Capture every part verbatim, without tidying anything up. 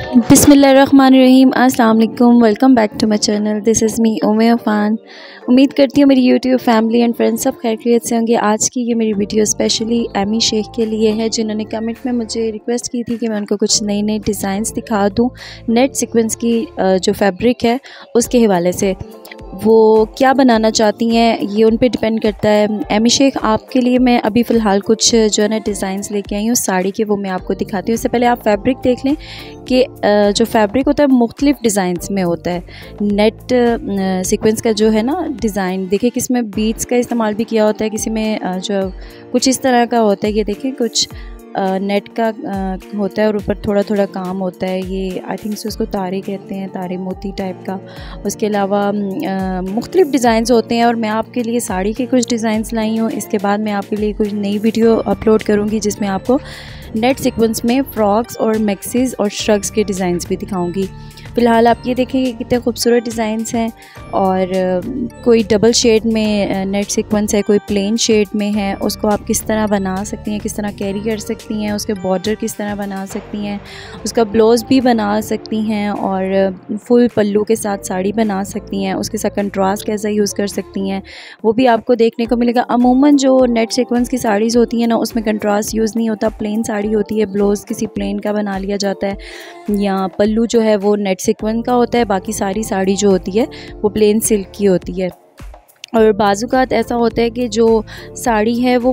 बिस्मिल्लाहिर्रहमानिर्रहीम। अस्सलाम वालेकुम। Welcome back to my channel. This is me Umme Afan. उम्मीद करती हूँ मेरी यूट्यूब फैमिली एंड फ्रेंड्स सब खैरियत से होंगे। आज की ये मेरी वीडियो स्पेशली एमी शेख के लिए है, जिन्होंने कमेंट में मुझे रिक्वेस्ट की थी कि मैं उनको कुछ नई नई डिज़ाइंस दिखा दूँ नेट सीक्वेंस की जो फैब्रिक है उसके हवाले से। वो क्या बनाना चाहती हैं ये उन पे डिपेंड करता है। एमी शेख, आपके लिए मैं अभी फ़िलहाल कुछ जो है ना डिज़ाइंस लेके आई हूँ साड़ी के, वो मैं आपको दिखाती हूँ। इससे पहले आप फैब्रिक देख लें कि जो फैब्रिक होता है मुख्तलिफ़ डिज़ाइंस में होता है। नेट सीक्वेंस का जो है ना डिज़ाइन देखिए, किसी में बीड्स का इस्तेमाल भी किया होता है, किसी में जो कुछ इस तरह का होता है। ये देखें कुछ नेट का होता है और ऊपर थोड़ा थोड़ा काम होता है। ये आई थिंक से उसको तारे कहते हैं, तारे मोती टाइप का। उसके अलावा मुख्तलिफ़ डिज़ाइंस होते हैं और मैं आपके लिए साड़ी के कुछ डिज़ाइंस लाई हूँ। इसके बाद मैं आपके लिए कुछ नई वीडियो अपलोड करूँगी जिसमें आपको नेट सीक्वेंस में फ्रॉक्स और मैक्सीज़ और श्रग्स के डिज़ाइंस भी दिखाऊँगी। फ़िलहाल आप ये देखें कि कितने खूबसूरत डिज़ाइंस हैं, और कोई डबल शेड में नेट सीक्वेंस है, कोई प्लेन शेड में है। उसको आप किस तरह बना सकती हैं, किस तरह कैरी कर सकती हैं, उसके बॉर्डर किस तरह बना सकती हैं, उसका ब्लाउज़ भी बना सकती हैं, और फुल पल्लू के साथ साड़ी बना सकती हैं। उसके साथ कंट्रास्ट कैसा यूज़ कर सकती हैं वो भी आपको देखने को मिलेगा। अमूमन जो नेट सीक्वेंस की साड़ीज़ होती हैं ना, उसमें कंट्रास्ट यूज़ नहीं होता, प्लेन साड़ी होती है, ब्लाउज़ किसी प्लेन का बना लिया जाता है, या पल्लू जो है वो नेट सीक्वेंस का होता है, बाकी सारी साड़ी जो होती है वो प्लेन सिल्क की होती है। और बाज़ुकात ऐसा होता है कि जो साड़ी है वो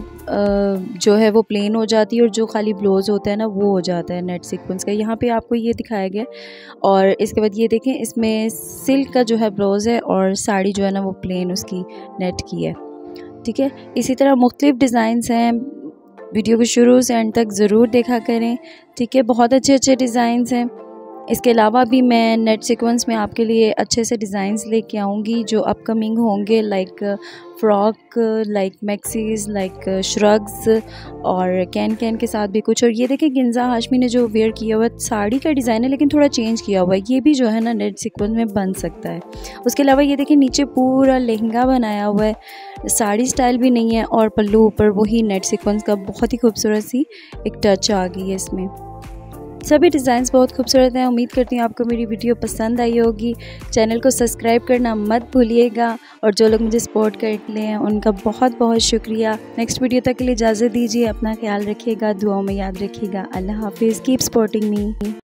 जो है वो प्लेन हो जाती है, और जो खाली ब्लाउज़ होता है ना वो हो जाता है नेट सीक्वेंस का। यहाँ पे आपको ये दिखाया गया। और इसके बाद ये देखें, इसमें सिल्क का जो है ब्लाउज़ है और साड़ी जो है ना वो प्लेन उसकी नेट की है। ठीक है, इसी तरह मुख्तलिफ़ डिज़ाइंस हैं। वीडियो को शुरू से एंड तक ज़रूर देखा करें। ठीक है, बहुत अच्छे अच्छे डिज़ाइंस हैं। इसके अलावा भी मैं नेट सीक्वेंस में आपके लिए अच्छे से डिज़ाइंस लेके आऊँगी जो अपकमिंग होंगे, like frock, like maxis, like shrugs, और कैन कैन के साथ भी कुछ। और ये देखें गिंजा हाशमी ने जो वेयर किया हुआ साड़ी का डिज़ाइन है, लेकिन थोड़ा चेंज किया हुआ है। ये भी जो है ना नेट सीक्वेंस में बन सकता है। उसके अलावा ये देखें नीचे पूरा लहंगा बनाया हुआ है, साड़ी स्टाइल भी नहीं है, और पल्लू ऊपर वही नेट सीक्वेंस का बहुत ही खूबसूरत सी एक टच आ गई है इसमें। सभी डिज़ाइंस बहुत खूबसूरत हैं। उम्मीद करती हूँ आपको मेरी वीडियो पसंद आई होगी। चैनल को सब्सक्राइब करना मत भूलिएगा, और जो लोग मुझे सपोर्ट करते हैं उनका बहुत बहुत शुक्रिया। नेक्स्ट वीडियो तक के लिए इजाज़त दीजिए। अपना ख्याल रखिएगा, दुआओं में याद रखिएगा। अल्लाह हाफिज़। कीप सपोर्टिंग मी।